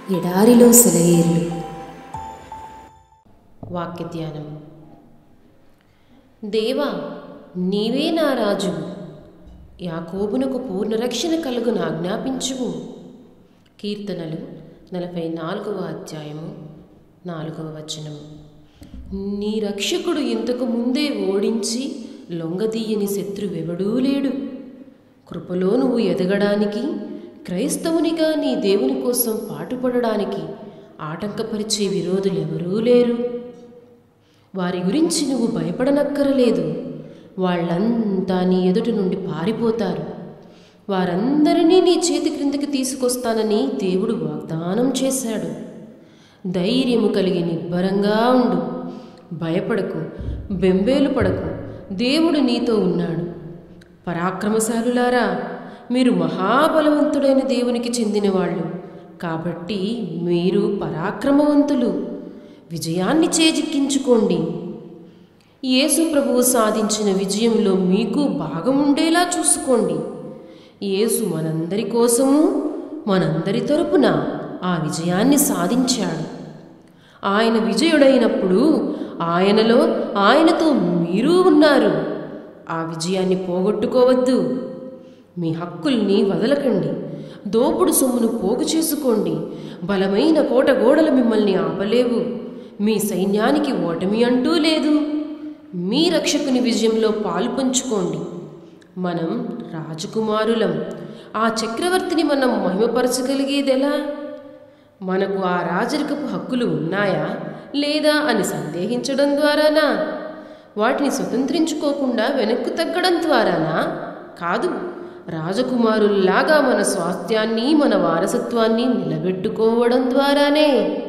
ఎడారిలో సెలయేర్లు. వాక్య ధ్యానం. దేవా, నీవే నా రాజు, యాకోబునకు పూర్ణరక్షణ కలుగును ఆజ్ఞాపించుము. కీర్తనలు 44వ అధ్యాయము 4వ వచనము. నీ రక్షకుడు ఇంతకు ముందే ఓడించి లొంగదీయని శత్రువెవడూ లేడు. కృపలో నువ్వు ఎదగడానికి, క్రైస్తవునిగా నీ దేవుని కోసం పాటుపడడానికి ఆటంకపరిచే విరోధులెవరూ లేరు. వారి గురించి నువ్వు భయపడనక్కరలేదు. వాళ్ళంతా నీ ఎదుటి నుండి పారిపోతారు. వారందరినీ నీ చేతి క్రిందకి తీసుకొస్తానని దేవుడు వాగ్దానం చేశాడు. ధైర్యము కలిగి నిబ్బరంగా ఉండు. భయపడకు, బెంబేలు పడకు. దేవుడు నీతో ఉన్నాడు. పరాక్రమశాలులారా, మీరు మహాబలవంతుడైన దేవునికి చెందినవాళ్ళు కాబట్టి మీరు పరాక్రమవంతులు. విజయాన్ని చేజిక్కించుకోండి. యేసు ప్రభువు సాధించిన విజయంలో మీకు భాగముండేలా చూసుకోండి. యేసు మనందరి కోసము, మనందరి తరపున ఆ విజయాన్ని సాధించాడు. ఆయన విజయుడైనప్పుడు ఆయనలో, ఆయనతో మీరు ఉన్నారు. ఆ విజయాన్ని పోగొట్టుకోవద్దు. మీ హక్కుల్ని వదలకండి. దోపుడు సొమ్మును పోగు చేసుకోండి. బలమైన కోట గోడలు మిమ్మల్ని ఆపలేవు. మీ సైన్యానికి ఓటమి అంటూ లేదు. మీ రక్షకుని విజయంలో పాలు పంచుకోండి. మనం రాజకుమారులం. ఆ చక్రవర్తిని మనం మహిమపరచగలిగేదెలా? మనకు ఆ రాజరికపు హక్కులు ఉన్నాయా లేదా అని సందేహించడం ద్వారానా? వాటిని స్వతంత్రించుకోకుండా వెనక్కు తగ్గడం ద్వారానా? కాదు. రాజకుమారుల్లాగా మన స్వాస్థ్యాన్ని, మన వారసత్వాన్ని నిలబెట్టుకోవడం ద్వారానే.